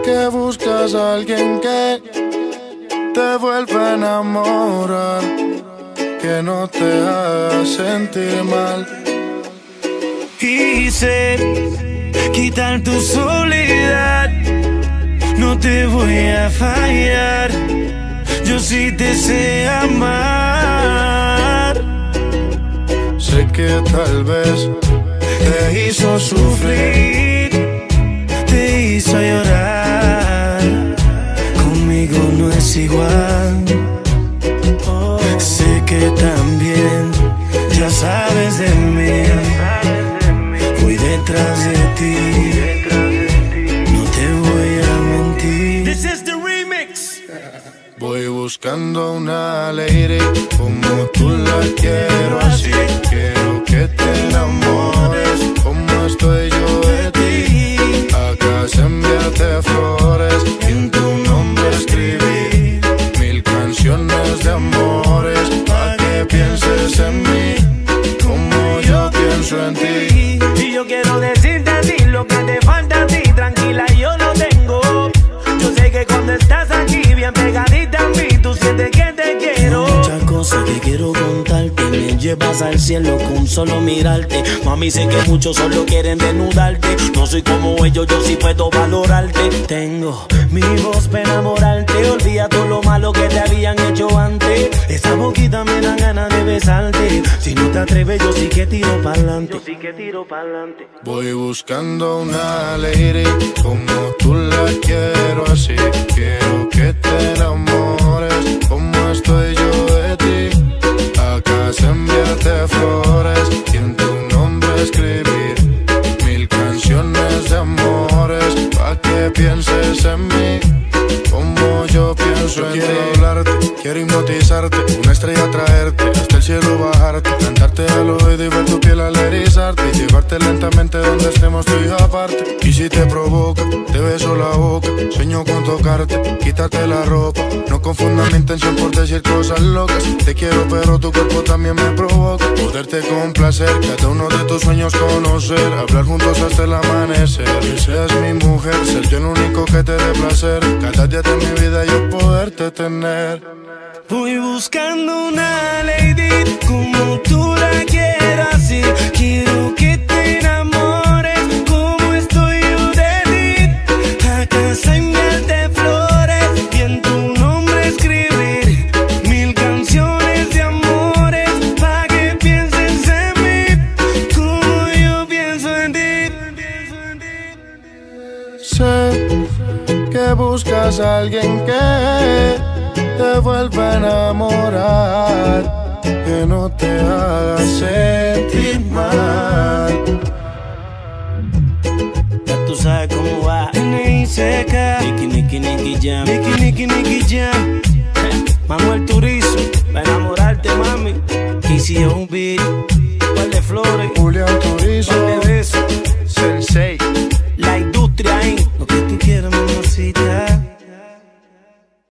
que buscas a alguien que te vuelva a enamorar, que no te haga sentir mal. Quise quitar tu soledad, no te voy a fallar, yo sí te sé amar. Sé que tal vez te hizo sufrir, te hizo llorar, conmigo no es igual. Sé que también ya sabes de mí, voy detrás de ti, no te voy a mentir. This is the remix. Voy buscando una lady como tú la quiero, así quiero que te enamores como estoy yo de ti. Acá se enviarte flores y en tu nombre escribí 1000 canciones de amores, pa' que pienses en mí como yo pienso en ti. Y yo quiero decirte a ti lo que te falta a ti, tranquila yo lo tengo. Yo sé que cuando estás aquí bien pegadita a mí, tú sientes que te quiero. Muchas cosas que quiero contarte, me llevas al cielo con solo mirarte. Mami, sé que muchos solo quieren desnudarte, no soy como ellos, yo sí puedo valorarte. Tengo mi voz para enamorarte, olvida todo lo malo que te habían hecho antes. Esa boquita me da ganas de besarte, si no te atreves yo sí que tiro pa'lante. Voy buscando una lady como tú la quiero, así quiero que te enamores como estoy yo de ti. Acá se enviarte flores y en tu nombre escribir 1000 canciones de amores, pa' que pienses en mí como yo pienso en ti. Quiero hablarte, quiero hipnotizarte, una estrella traerte, hasta el cielo bajarte, cantarte al oído y ver tu piel al erizarte, y llevarte lentamente donde estemos tú y yo aparte. Y si te provoca, te beso la boca, sueño con tocarte, quitarte la ropa. No confundas mi intención por decir cosas locas. Te quiero pero tu cuerpo también me provoca, poderte complacer, cada uno de tus sueños conocer, hablar juntos hasta el amanecer. Que seas mi mujer, ser yo el único que te dé placer, cada día de mi vida yo poderte tener. Voy buscando una lady como tú la quieras, así quiero que te enamores como estoy yo de ti. A casa enviarte flores y en tu nombre escribir 1000 canciones de amores, pa' que pienses en mí como yo pienso en ti. Sé que buscas a alguien que te vuelva a enamorar, que no te haga sentir mal. Ya tú sabes cómo va. Niki, Niki, Niki, Jam. Niki, Niki, Niki.